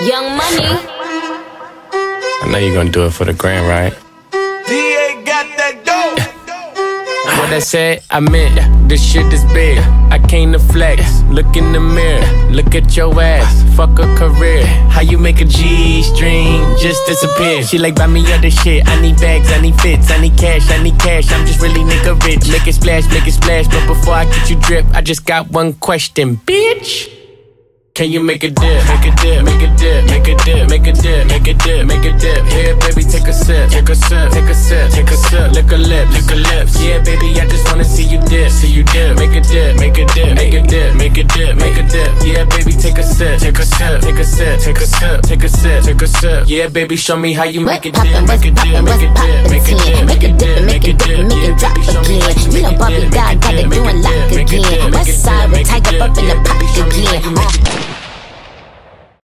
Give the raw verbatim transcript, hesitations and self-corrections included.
Young Money. I know you're gonna do it for the grand, right? D A got that dope. What I said, I meant. This shit is big. I came to flex. Look in the mirror. Look at your ass. Fuck a career. How you make a G-string just disappear? She like, buy me other shit. I need bags, I need fits, I need cash, I need cash. I'm just really nigga rich. Make it splash, make it splash. But before I get you drip, I just got one question, bitch. Can you make a dip, make a dip, make a dip, make a dip, make a dip, make a dip, make a dip? Here, baby, take a sip, take a sip, take a sip, take a sip. Lick a lip, lick a lips. Yeah, baby, I just wanna see you dip, see you dip. Make a dip, make a dip, make a dip, make a dip, make a dip. Yeah, baby, take a sip, take a sip, take a sip, take a sip, take a sip, take a sip. Yeah, baby, show me how you make a dip, make a dip, make a dip, make a dip, make a dip, make a dip, make it drop again. You know, Bobby God got it doing lock again. West side with tiger up in the pocket again.